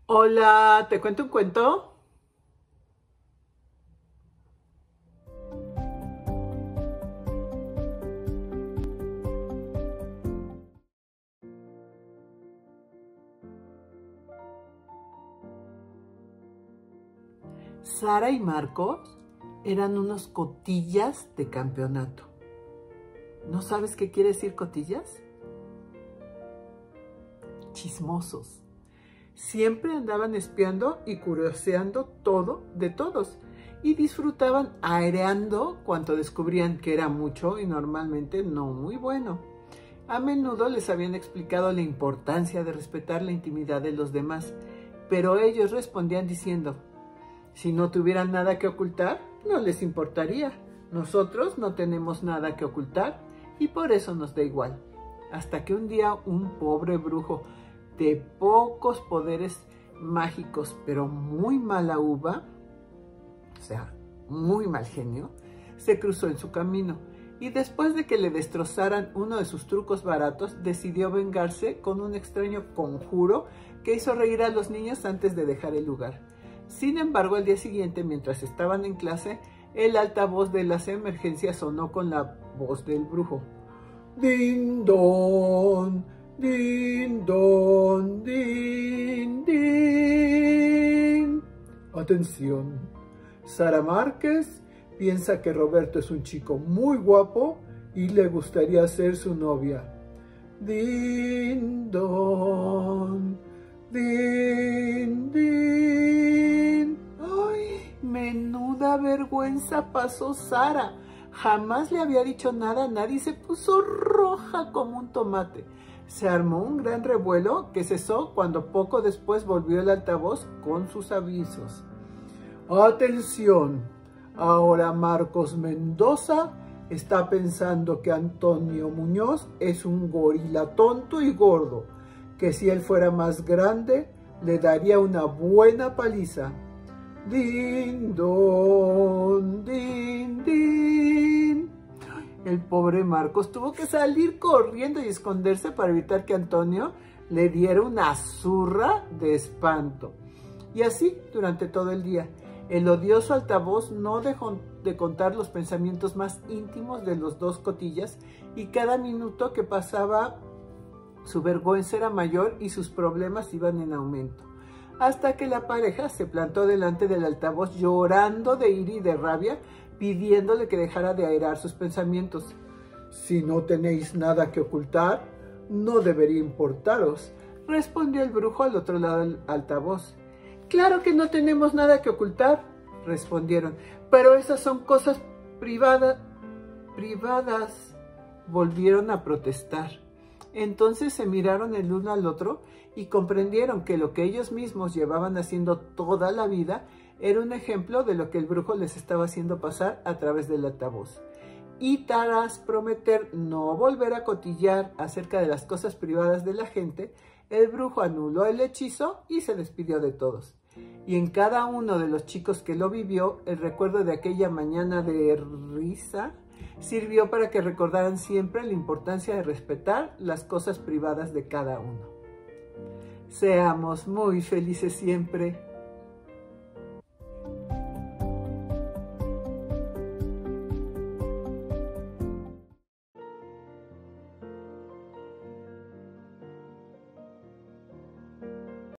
Hola, ¿te cuento un cuento? Sara y Marcos eran unos cotillas de campeonato. ¿No sabes qué quiere decir cotillas? Chismosos. Siempre andaban espiando y curioseando todo de todos y disfrutaban aireando cuanto descubrían que era mucho y normalmente no muy bueno. A menudo les habían explicado la importancia de respetar la intimidad de los demás, pero ellos respondían diciendo: si no tuvieran nada que ocultar, no les importaría. Nosotros no tenemos nada que ocultar y por eso nos da igual. Hasta que un día un pobre brujo de pocos poderes mágicos, pero muy mala uva, o sea, muy mal genio, se cruzó en su camino y después de que le destrozaran uno de sus trucos baratos, decidió vengarse con un extraño conjuro que hizo reír a los niños antes de dejar el lugar. Sin embargo, al día siguiente, mientras estaban en clase, el altavoz de las emergencias sonó con la voz del brujo. ¡Din don! ¡Din don! ¡Din din! Atención, Sara Márquez piensa que Roberto es un chico muy guapo y le gustaría ser su novia. ¡Din don! ¡Din din! ¡Ay! Menuda vergüenza pasó Sara. Jamás le había dicho nada a nadie y se puso roja como un tomate. Se armó un gran revuelo que cesó cuando poco después volvió el altavoz con sus avisos. Atención, ahora Marcos Mendoza está pensando que Antonio Muñoz es un gorila tonto y gordo, que si él fuera más grande le daría una buena paliza. Din don, din din. El pobre Marcos tuvo que salir corriendo y esconderse para evitar que Antonio le diera una zurra de espanto. Y así durante todo el día. El odioso altavoz no dejó de contar los pensamientos más íntimos de los dos cotillas y cada minuto que pasaba su vergüenza era mayor y sus problemas iban en aumento. Hasta que la pareja se plantó delante del altavoz llorando de ira y de rabia, pidiéndole que dejara de airar sus pensamientos. Si no tenéis nada que ocultar, no debería importaros, respondió el brujo al otro lado del altavoz. Claro que no tenemos nada que ocultar, respondieron, pero esas son cosas privadas, volvieron a protestar. Entonces se miraron el uno al otro y comprendieron que lo que ellos mismos llevaban haciendo toda la vida era un ejemplo de lo que el brujo les estaba haciendo pasar a través del altavoz. Y tras prometer no volver a cotillar acerca de las cosas privadas de la gente, el brujo anuló el hechizo y se despidió de todos. Y en cada uno de los chicos que lo vivió, el recuerdo de aquella mañana de risa sirvió para que recordaran siempre la importancia de respetar las cosas privadas de cada uno. Seamos muy felices siempre.